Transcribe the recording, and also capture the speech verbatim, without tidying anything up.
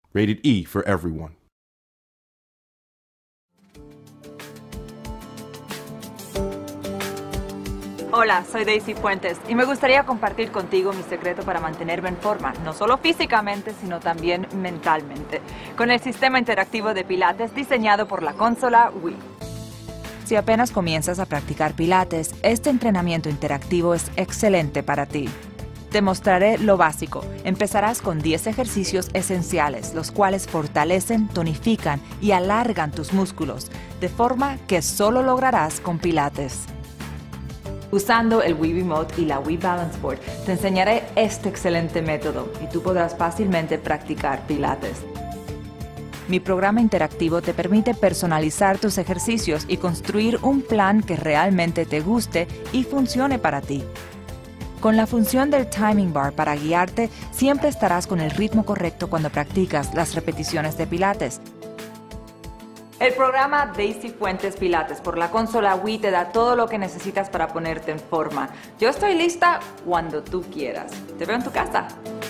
Rated E for everyone. Hola, soy Daisy Fuentes y me gustaría compartir contigo mi secreto para mantenerme en forma, no solo físicamente, sino también mentalmente, con el sistema interactivo de Pilates diseñado por la consola Wii. Si apenas comienzas a practicar Pilates, este entrenamiento interactivo es excelente para ti. Te mostraré lo básico. Empezarás con diez ejercicios esenciales, los cuales fortalecen, tonifican y alargan tus músculos, de forma que solo lograrás con Pilates. Usando el Wii Remote y la Wii Balance Board, te enseñaré este excelente método y tú podrás fácilmente practicar Pilates. Mi programa interactivo te permite personalizar tus ejercicios y construir un plan que realmente te guste y funcione para ti. Con la función del Timing Bar para guiarte, siempre estarás con el ritmo correcto cuando practicas las repeticiones de Pilates. El programa Daisy Fuentes Pilates por la consola Wii te da todo lo que necesitas para ponerte en forma. Yo estoy lista cuando tú quieras. Te veo en tu casa.